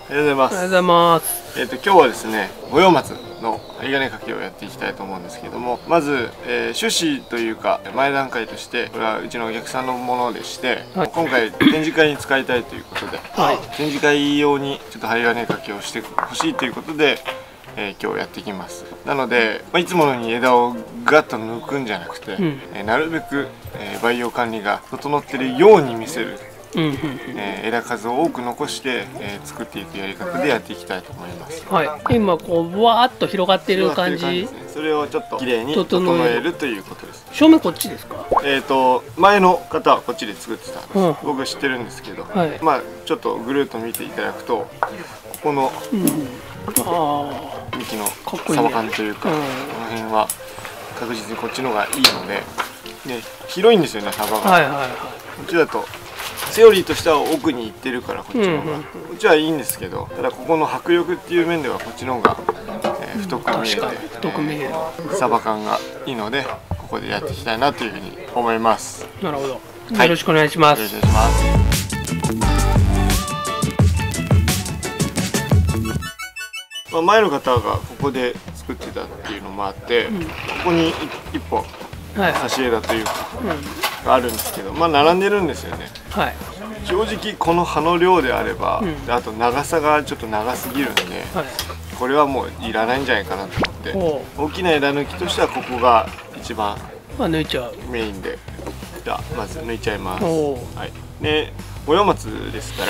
おはようございます。 おはようございます。 今日はですね、五葉松の針金かけをやっていきたいと思うんですけども、まず、趣旨というか前段階として、これはうちのお客さんのものでして、はい、今回展示会に使いたいということで、はい、展示会用にちょっと針金かけをしてほしいということで、今日やっていきます。なので、いつものように枝をガッと抜くんじゃなくて、なるべく、培養管理が整っているように見せる。枝数を多く残して、作っていくやり方でやっていきたいと思います。 はい、今こうわーっと広がっている感じですね。 それをちょっときれいに整えるということです。 正面こっちですか？ 前の方はこっちで作ってたんです。僕は知ってるんですけど、はい、まあちょっとぐるっと見ていただくと、ここの幹のサバ缶というか、この辺は確実にこっちの方がいいので、広いんですよね、幅が。こっちだとセオリーとしては奥に行ってるからこっちの方が、こっちはいいんですけど、ただここの迫力っていう面ではこっちの方が、太く見えて、サバ感がいいので、ここでやっていきたいなというふうに思います。 なるほど、よろしくお願いします。 よろしくお願いします。前の方がここで作ってたっていうのもあって、ここに一本差し枝というかがあるんですけど、まあ並んでるんですよね。はい、正直この葉の量であれば、あと長さがちょっと長すぎるんで、これはもういらないんじゃないかなと思って、大きな枝抜きとしてはここが一番抜いちゃうメインで、じゃあまず抜いちゃいます。はい、で五葉松ですから、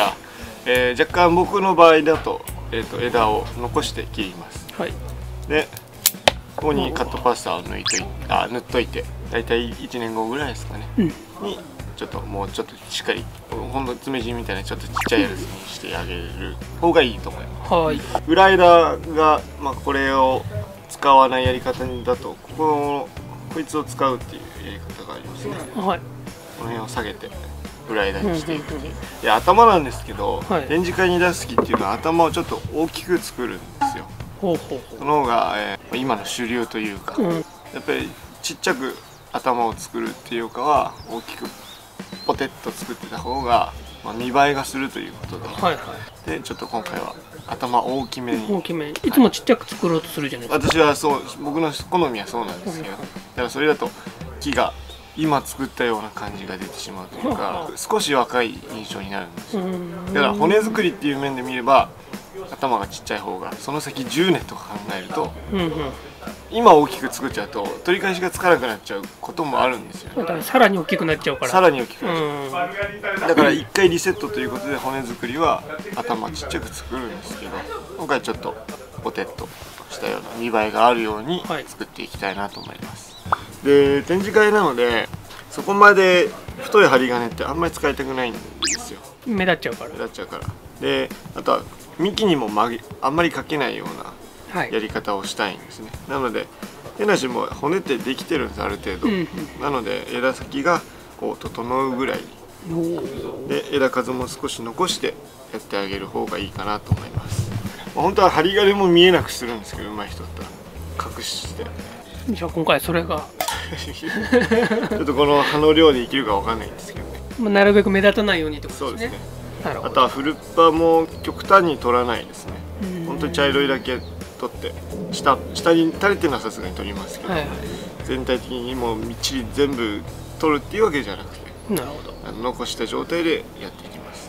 若干僕の場合だと、枝を残して切ります。はい、でここにカットパスタを塗っといて、だいたい1年後ぐらいですかね、にちょっともうちょっとしっかり、ほんと爪地みたいなちょっとちっちゃいやつにしてあげる方がいいと思います。はい、裏枝が、これを使わないやり方だと、こいつを使うっていうやり方がありますね。はい、この辺を下げて裏枝にしていくっていう。で頭なんですけど、展示会に出す時っていうのは頭をちょっと大きく作るんですよ。その方が、今の主流というか、やっぱりちっちゃく頭を作るっていうよりかは大きくポテッと作ってた方が、見栄えがするということで、でちょっと今回は頭大きめに。 いつもちっちゃく作ろうとするじゃないですか。 私はそう、僕の好みはそうなんですけど、だからそれだと木が今作ったような感じが出てしまうというか、少し若い印象になるんですよ。だから骨作りっていう面で見れば頭がちっちゃい方が、その先10年とか考えると、今大きく作っちゃうと取り返しがつかなくなっちゃうこともあるんですよ。 だからさらに大きくなっちゃうから。 さらに大きくなっちゃう。だから一回リセットということで骨作りは頭ちっちゃく作るんですけど、今回ちょっとポテッとしたような見栄えがあるように作っていきたいなと思います。で展示会なので、そこまで太い針金ってあんまり使いたくないんですよ。 目立っちゃうから。 であとは幹にもあんまりかけないようなやり方をしたいんですね。なので手なしも骨ってできてるんです、ある程度。なので枝先がこう整うぐらいで、枝数も少し残してやってあげる方がいいかなと思います。本当は針金も見えなくするんですけど、上手い人だったら隠して。 じゃあ今回それがちょっとこの葉の量でいけるかわかんないんですけどね。 なるべく目立たないようにってことですね。 あとはフルッパも極端に取らないですね。本当に茶色いだけ取って、下に垂れてるのはさすがに取りますけど、全体的にもうみっちり全部取るっていうわけじゃなくて、残した状態でやっていきます。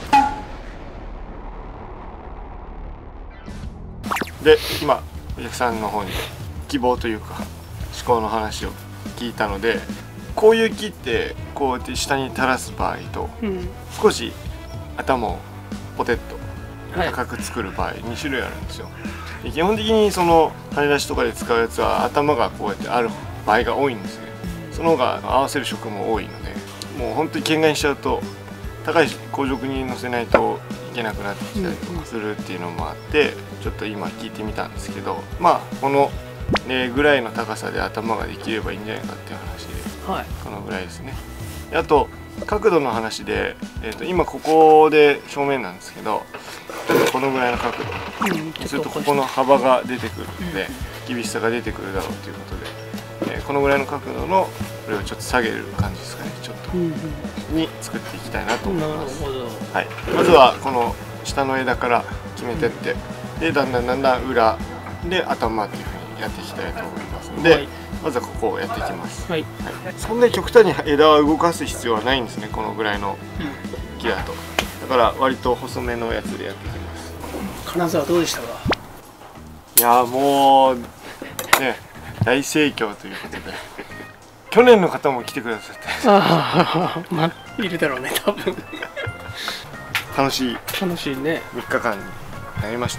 で今お客さんの方に希望というか思考の話を聞いたので、こういう木ってこうやって下に垂らす場合と、少し頭をポテッと高く作る場合、2種類あるんですよ。基本的にその羽出しとかで使うやつは頭がこうやってある場合が多いんですね。その方が合わせる職も多いので、もう本当に見外にしちゃうと高い硬直に乗せないといけなくなってきたりとかするっていうのもあって、ちょっと今聞いてみたんですけど、このぐらいの高さで頭ができればいいんじゃないかっていう話で、このぐらいですね。あと角度の話で、今ここで正面なんですけど、このぐらいの角度するとここの幅が出てくるので、厳しさが出てくるだろうということで、このぐらいの角度のこれをちょっと下げる感じですかね、ちょっとに作っていきたいなと思います。はい、まずはこの下の枝から決めてって、でだんだん裏で頭っていうふうにやっていきたいと思いますので、はい、まずはここをやっていきます。はい、はい、そんなに極端に枝は動かす必要はないんですね、このぐらいの木だと。だから割と細めのやつでやっていきます。 金沢どうでしたか？ いやもうね、大盛況ということで去年の方も来てくださってああ、まあいるだろうね多分楽しいね 3日間になりました。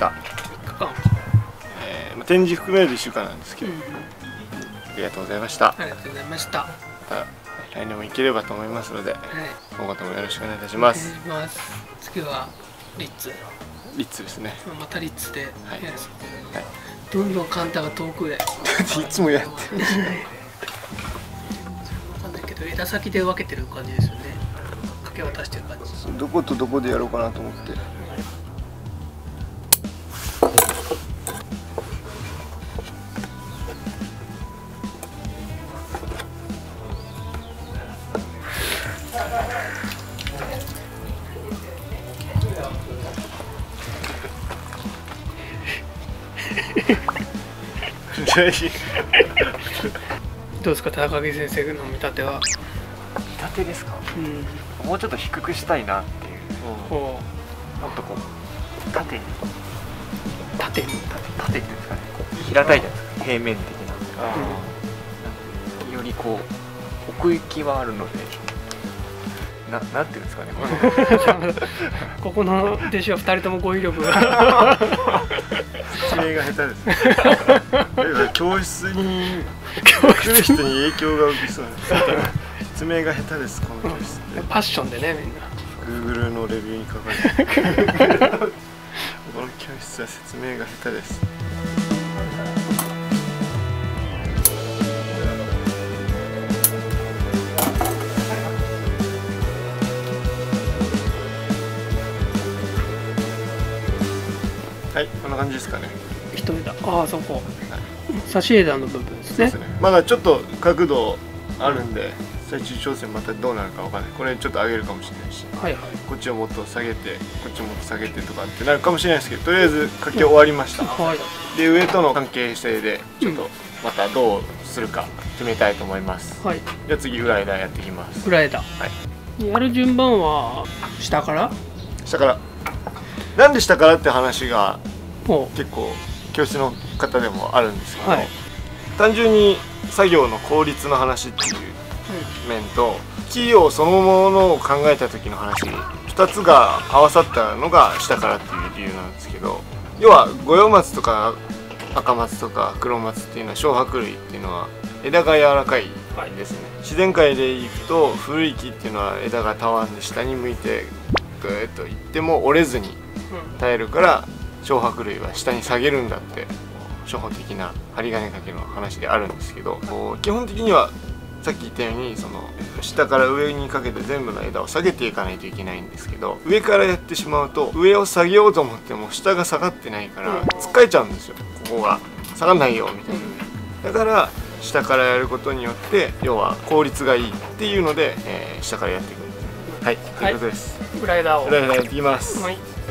展示含める1週間なんですけど、ありがとうございました。 ありがとうございました。 また来年も行ければと思いますので、今後ともよろしくお願いいたします。 次はリッツですね。 またリッツでやるそうで、はい、どんどんカンタが遠くへいつもやってる分かんないけど枝先で分けてる感じですよね。掛け渡してる感じ。 どことどこでやろうかなと思って。 どうですか、高木先生の見立ては。 見立てですか、もうちょっと低くしたいなっていう、もっとこう縦にですかね、平たいじゃないですか、平面的な、よりこう奥行きはあるので、なんていうんですかね、 ここの弟子は2人とも語彙力が説明が下手ですね教室に来る人に影響が受けそうです説明が下手です、この教室って。 パッションでね、みんな Google のレビューに書かれてるこの教室は説明が下手です。はい、こんな感じですかね。 一枝、ああそこ、差し枝の部分ですね。 まだちょっと角度あるんで、最終調整またどうなるかわからない。これちょっと上げるかもしれないし、こっちをもっと下げてこっちをもっと下げてとかってなるかもしれないですけど、とりあえず掛け終わりました。で上との関係性でちょっとまたどうするか決めたいと思います。じゃあ次裏枝やっていきます。 裏枝、やる順番は下からなんで下からって話が結構教室の方でもあるんですけど、単純に作業の効率の話っていう面と、木をそのものを考えた時の話、2つが合わさったのが下からっていう理由なんですけど、要は五葉松とか赤松とか黒松っていうのは小白類っていうのは枝が柔らかいんですね。自然界でいくと古い木っていうのは枝がたわんで下に向いてグーッといっても折れずに耐えるから、小白類は下に下げるんだって初歩的な針金掛けの話であるんですけど、基本的にはさっき言ったようにその下から上にかけて全部の枝を下げていかないといけないんですけど、上からやってしまうと上を下げようと思っても下が下がってないからつっかえちゃうんですよ。ここが下がんないよみたいな。だから下からやることによって要は効率がいいっていうので、下からやっていく。はい、ということです。 裏枝やっていきます。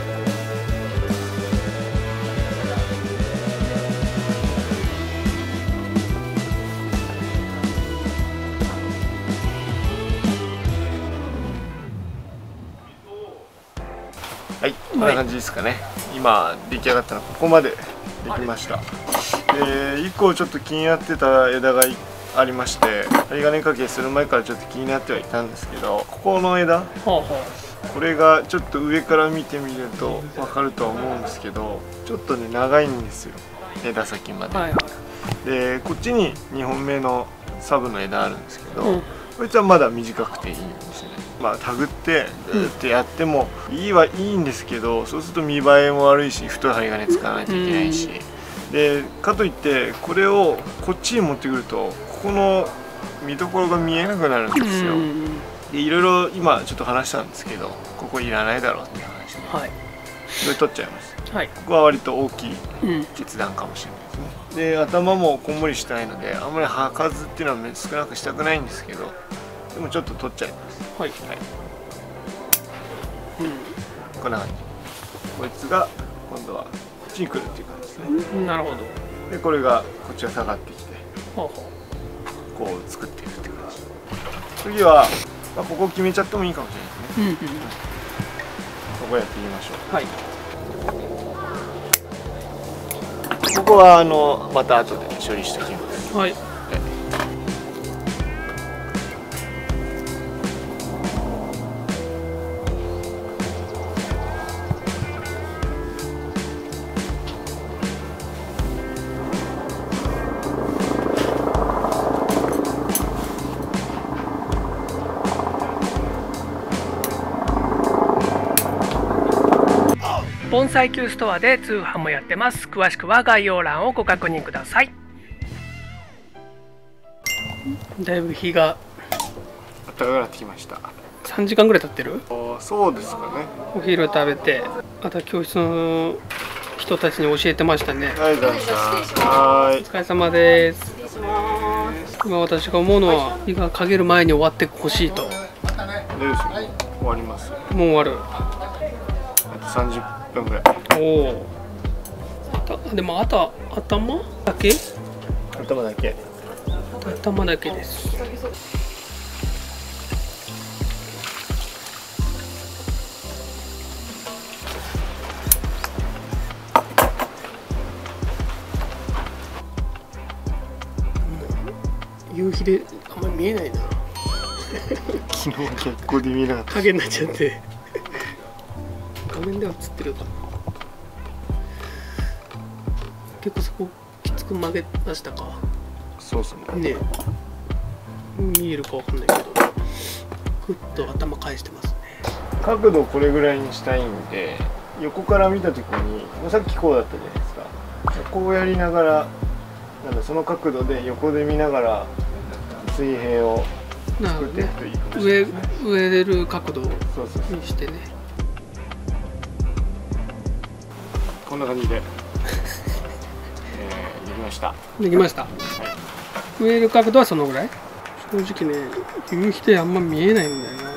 はい、こんな感じですかね。今出来上がったのはここまでできました。1個ちょっと気になってた枝がありまして、針金掛けする前からちょっと気になってはいたんですけど、ここの枝、これがちょっと上から見てみると分かるとは思うんですけど、ちょっとね長いんですよ、枝先まで。でこっちに2本目のサブの枝あるんですけど、こいつはまだ短くていいんですよね。まあ手繰ってグーってやってもいいはいいんですけど、そうすると見栄えも悪いし太い針金使わないといけないし、でかといってこれをこっちに持ってくるとここの見どころが見えなくなるんですよ。でいろいろ今ちょっと話したんですけど、ここいらないだろうっていう話で、これ取っちゃいます。ここは割と大きい決断かもしれないですね。で頭もこんもりしたいのであんまり葉数っていうのは少なくしたくないんですけど、でもちょっと取っちゃいます。こんな感じ。こいつが今度はこっちに来るっていう感じですね。 なるほど。 でこれがこっちが下がってきてこう作っていくっていう感じ。次は、ここ決めちゃってもいいかもしれないですね。ここやってみましょう。 はい。 ここはまた後で処理しておきます。 はい。盆栽球ストアで通販もやってます。詳しくは概要欄をご確認ください。だいぶ日が暖かくなってきました。 3時間ぐらい経ってる？ そうですかね。 お昼食べて、また教室の人たちに教えてましたね。 はい、どうぞ。はい。 お疲れ様です。今私が思うのは日が陰る前に終わってほしいと。 終わります。 もう終わる。 あと30分ぐらい。 おお。でも頭だけ？ 頭だけ。 頭だけです。夕日であんまり見えないな。 昨日逆光で見えなかった。 影になっちゃって。画面では映ってるかな。結構そこきつく曲げましたか？ そうですね。 ね、見えるかわかんないけど、ふっと頭返してますね。 角度をこれぐらいにしたいんで、横から見た時に、さっきこうだったじゃないですか。こうやりながら、その角度で横で見ながら水平を作っていくといいかもしれないですね。 上出る角度にしてね。 こんな感じで、できました。 できました。はい、上る角度はそのぐらい。正直ね、夕日であんま見えないんだよな。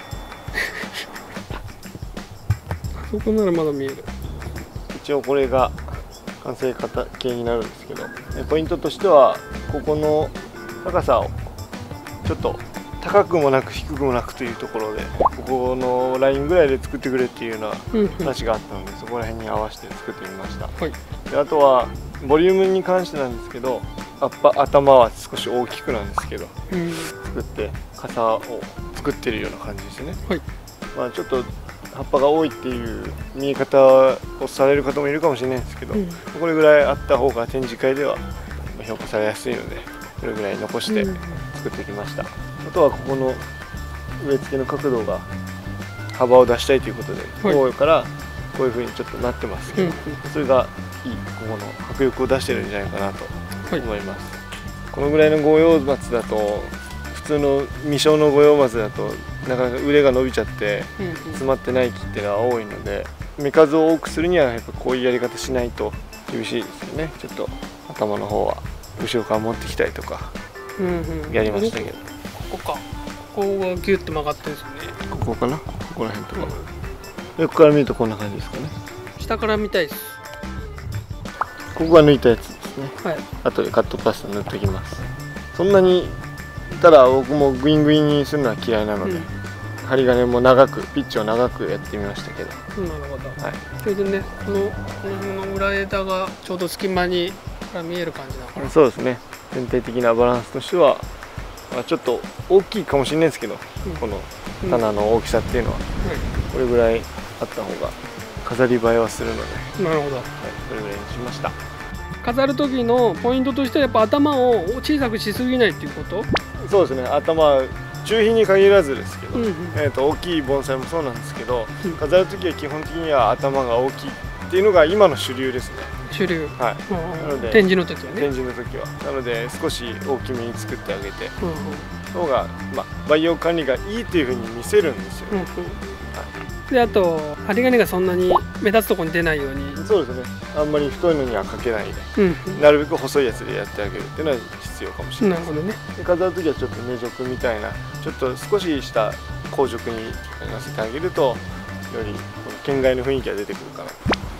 そこならまだ見える。 一応これが完成形になるんですけど、ポイントとしてはここの高さをちょっと高くもなく低くもなくというところで、ここのラインぐらいで作ってくれっていうような話があったので、そこら辺に合わせて作ってみました。はい、であとはボリュームに関してなんですけど、頭は少し大きくなんですけど、作って傘を作ってるような感じですね。はい、ちょっと葉っぱが多いっていう見え方をされる方もいるかもしれないんですけど、これぐらいあった方が展示会では評価されやすいので、これぐらい残して作ってきました。あとはここの植え付けの角度が幅を出したいということで、こうからこういう風にちょっとなってますけど、それがいい、ここの迫力を出してるんじゃないかなと思います。このぐらいの五葉松だと、普通の未生の五葉松だとなかなか腕が伸びちゃって詰まってない木っていうのは多いので、芽数を多くするにはやっぱこういうやり方しないと厳しいですよね。ちょっと頭の方は後ろから持ってきたりとかやりましたけど、 ここがギュッと曲がってるんですよね。 ここかな、ここら辺とか、横から見るとこんな感じですかね。 下から見たいです。 ここが抜いたやつですね。 はい、 後でカットパスタ塗ってきます。そんなにただ僕もグイングインにするのは嫌いなので、針金も長くピッチを長くやってみましたけど。 なるほど。はい、それでね、この辺の裏枝がちょうど隙間に見える感じなのかな。 そうですね。全体的なバランスとしては、ちょっと大きいかもしれないですけど、この棚の大きさっていうのは、これぐらいあった方が飾り映えはするので。 なるほど。はい、 これぐらいにしました。 飾る時のポイントとしてはやっぱ頭を小さくしすぎないっていうこと？ そうですね。頭中品に限らずですけど、大きい盆栽もそうなんですけど、飾る時は基本的には頭が大きいっていうのが今の主流ですね。 主流。 はい。なので展示の時はね。 展示の時はなので少し大きめに作ってあげて、方が培養管理がいいっていう風に見せるんですよ。 であと針金がそんなに目立つところに出ないように。 そうですね。あんまり太いのにはかけないで、なるべく細いやつでやってあげるっていうのは必要かもしれない。 なるほどね。 で飾る時はちょっと根褥みたいなちょっと少しした硬直になせてあげると、より県外の雰囲気が出てくるかな。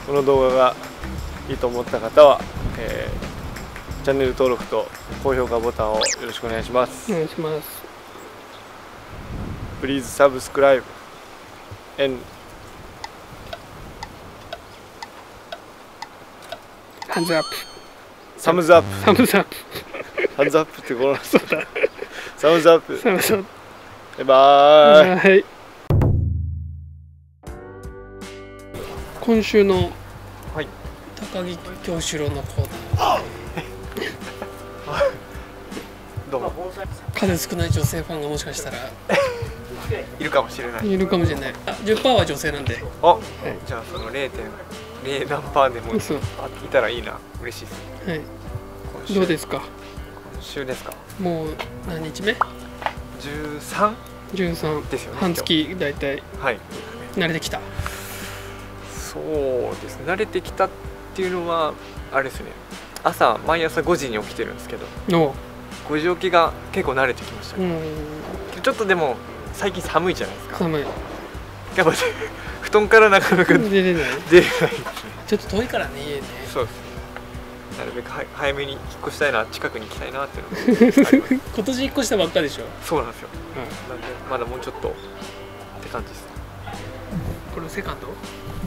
この動画がいいと思った方は、チャンネル登録と高評価ボタンをよろしくお願いします。 お願いします。 Please subscribe and hands up。 thumbs up。 thumbs up。 hands up ってこのそうだ。 thumbs up。 thumbs up。 バイバーイ。 はい。今週の高木京志郎のコーナー。 どうも。 数少ない女性ファンがもしかしたらいるかもしれない。 いるかもしれない。10% は女性なんで。 あ、じゃあその 0.0 何パーでもいたらいいな。嬉しいです。 はい。どうですか。 今週ですか。 もう何日目 ？13ですよね。 半月だいたい。 はい。 慣れてきた。 そうですね。慣れてきたっていうのはあれですね。毎朝5時に起きてるんですけど。5時起きが結構慣れてきました。ちょっとでも最近寒いじゃないですか。 寒い。 やっぱ布団からなかなか出れない。ちょっと遠いからね家ね。 そうです。なるべく早めに引っ越したいな、近くに行きたいなっていうの今年引っ越したばっかでしょ。 そうなんですよ。なんでまだもうちょっとって感じです。 これセカンド？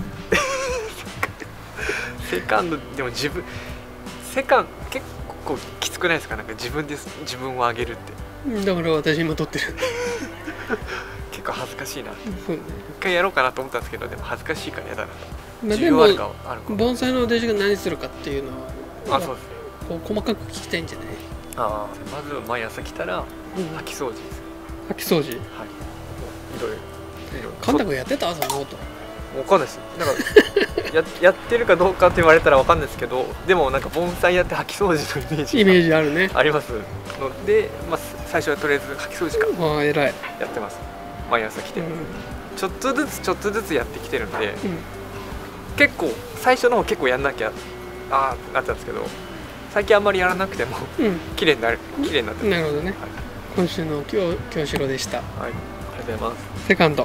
セカンドでも結構きつくないですか。なんか自分を上げるって。 だから私今撮ってる。 結構恥ずかしいな。 そうね。 一回やろうかなと思ったんですけど、でも恥ずかしいから嫌だなと。 でも盆栽の弟子が何するかっていうのは、 そうですね。 こう細かく聞きたいんじゃない？ まず毎朝来たら掃き掃除です。 掃き掃除。はい。 いろいろ。 神田君やってたそのこと。 わかんないです。なんかやってるかどうかって言われたらわかんないですけど、でもなんか盆栽やって掃き掃除のイメージあるね。 ありますので、最初はとりあえず掃き掃除から偉いやってます。毎朝来て、ちょっとずつやってきてるんで、結構最初の方結構やんなきゃなったんですけど、最近あんまりやらなくても綺麗になって。 なるほどね。今週の京志郎でした。 はい、ありがとうございます。 セカンド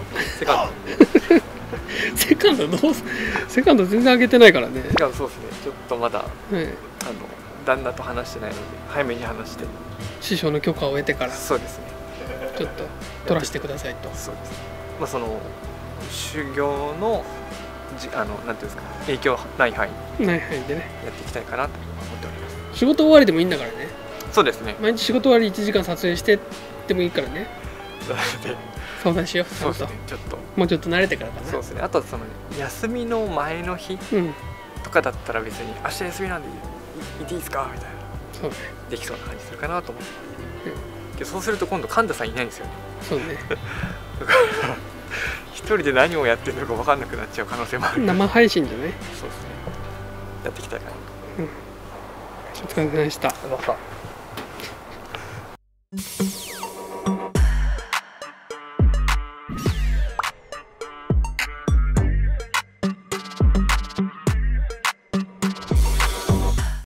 セカンド全然上げてないからね。 セカンドそうですね。ちょっとまだ旦那と話してないので早めに話して。 師匠の許可を得てから。 そうですね。 ちょっと取らせてくださいと。 そうです。その修行のなんていうんですか、影響ない範囲でねやっていきたいかなと思っております。 仕事終わりでもいいんだからね。 そうですね。 毎日仕事終わり1時間撮影してでもいいからね。相談しよう。 そうですね。ちょっともうちょっと慣れてからかな。 そうですね。あとその休みの前の日とかだったら別に明日休みなんでいていいですかみたいな。 そうね。できそうな感じするかなと思って。けどそうすると今度神田さんいないんですよね。 そうね。 だから一人で何をやってるのか分かんなくなっちゃう可能性もある。 生配信でね。 そうですね。やっていきたいかなと。 お疲れ様でした。 また。